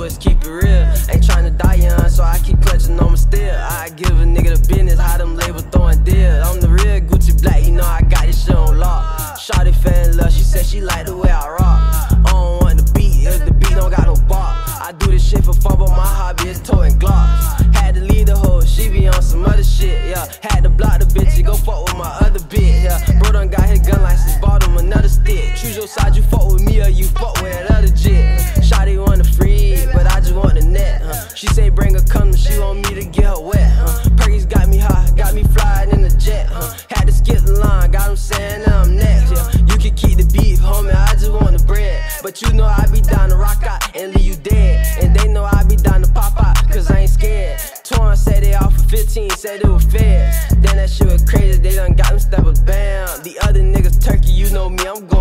do is keep it real. Ain't tryna die young, so I keep clutching on my steel. I give a nigga the business, how them labels throwing deals. I'm the real Gucci Black, you know I got this shit on lock. Shawty fell in love, she said she like the way I rock. I don't want the beat, if the beat don't got no bark. I do this shit for fun, but my hobby is toting glocks. Had to leave the hoe, she be on some other shit, yeah. Had to block the bitch and go fuck with my other bitch, yeah. Bro done got his gun license, bought him another stick. Choose your side, you fuck with me or you fuck with that other jit. Shawty want the free, but I just want the net, She say bring her condom, she want me to get her wet, Perky's got me high, got me flying in the jet, Had to skip the line, got him saying that I'm next, yeah. You can keep the beef, homie, I just want the bread. But you know I be down to rock out and leave you dead. And they know I be down to pop out, cause I ain't scared. Torn said they offered 15, said it was fair. Then that shit was crazy, they done got them steppers, bam. The other niggas turkey, you know me, I'm going